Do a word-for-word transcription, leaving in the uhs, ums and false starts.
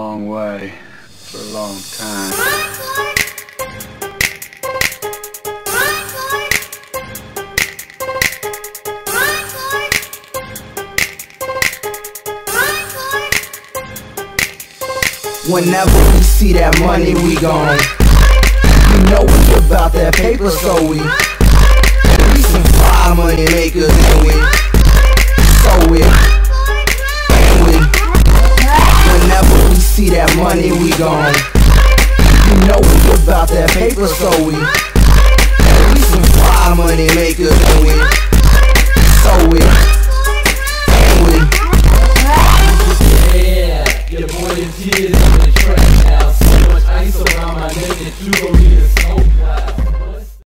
long way for a long time. Whenever we see that money, we gone. You know it's about that paper, so we We some fly money makers, and we So we And we Whenever we see that money, we gone. You know it's about that paper, so we We some fly money makers, and we